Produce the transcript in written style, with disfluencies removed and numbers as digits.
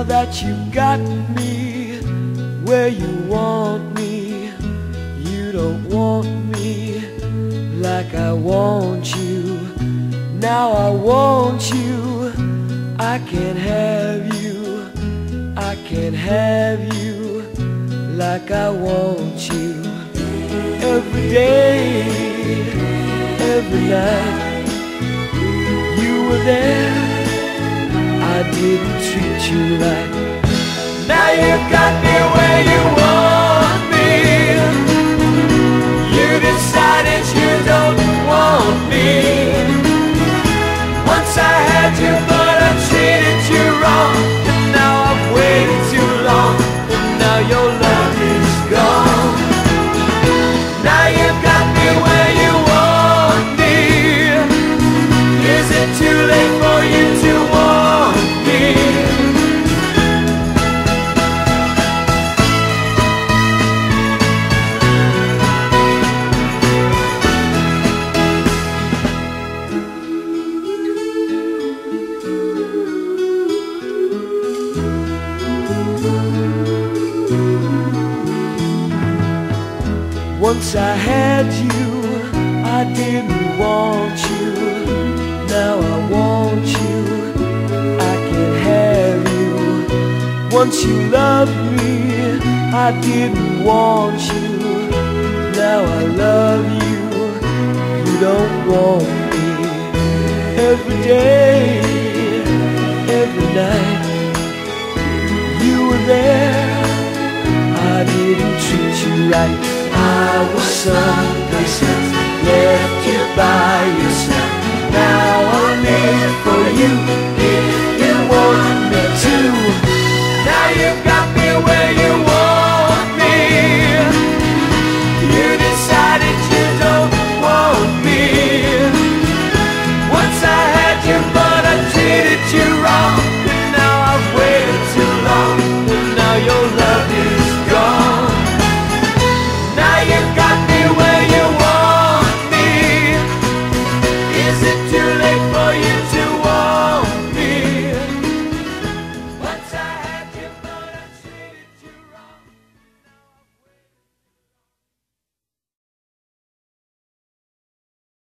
that you got me where you want me, you don't want me like I want you. Now I want you, I can't have you, I can't have you like I want you. Every day, every night, you were there, I didn't treat you right. Now you got me where you want me, you decided you don't want me. Once I had you, but I treated you wrong, and now I've waited too long, and now your love is gone. Now you got me where you want me, is it too late for you to want me? Once I had you, I didn't want you. Now I want you, I can't have you. Once you loved me, I didn't want you. Now I love you, you don't want me. Every day, every night, you were there, I didn't treat you right. I was someplace else, left you by yourself. Now I live for you.